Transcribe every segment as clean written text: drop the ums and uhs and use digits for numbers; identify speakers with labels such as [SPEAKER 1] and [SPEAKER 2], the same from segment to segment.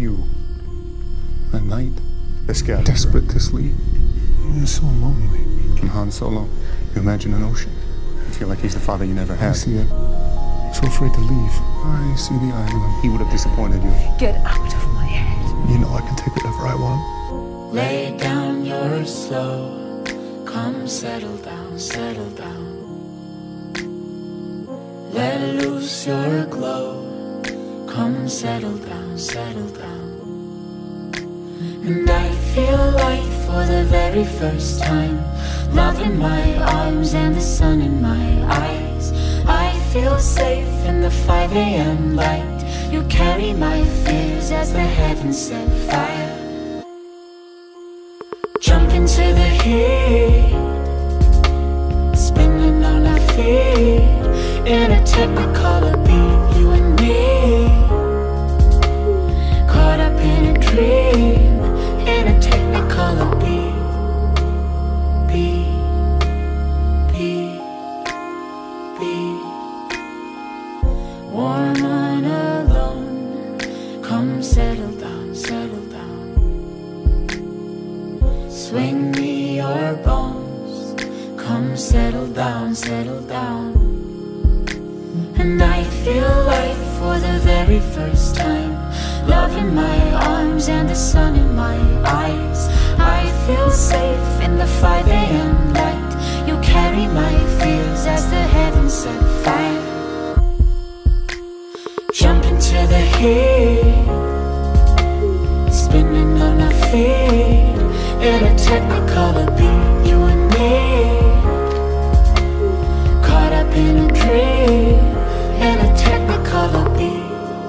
[SPEAKER 1] you. At night,
[SPEAKER 2] They're scared.
[SPEAKER 1] desperate to sleep.
[SPEAKER 2] You're so lonely.
[SPEAKER 1] And Han Solo, you imagine an ocean. You feel like he's the father you never
[SPEAKER 2] I
[SPEAKER 1] had.
[SPEAKER 2] see it. So afraid to leave.
[SPEAKER 1] I see the island. He would have disappointed you.
[SPEAKER 3] Get out of my head.
[SPEAKER 2] You know I can take whatever I want.
[SPEAKER 4] Lay down your slow. Come settle down, settle down. Let loose your glow. Come settle down, settle down. And I feel like for the very first time, love in my arms and the sun in my eyes. I feel safe in the 5 a.m. light. You carry my fears as the heavens set fire. Jump into the heat, spinning on our feet, in a Technicolor beat, you and me, caught up in a dream, in a Technicolor beat, warm and alone. Come settle down, settle down. Swing me your bones. Come settle down, settle down. And I feel like for the very first time, love in my arms and the sun in my eyes. I feel safe in the 5 a.m. light. You carry my fears as the heavens set fire. Jump into the heat, spinning on our feet, in a Technicolor beat, you and me, caught up in a dream, in a Technicolor beat.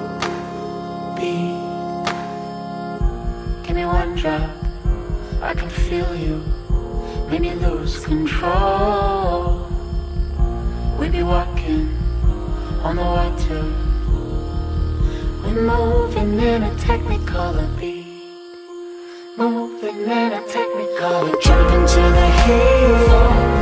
[SPEAKER 4] Give me one drop, I can feel you, make me lose control. We be walking on the water, we're moving in a Technicolor beat, moving in a Technicolor. Jump into the heat,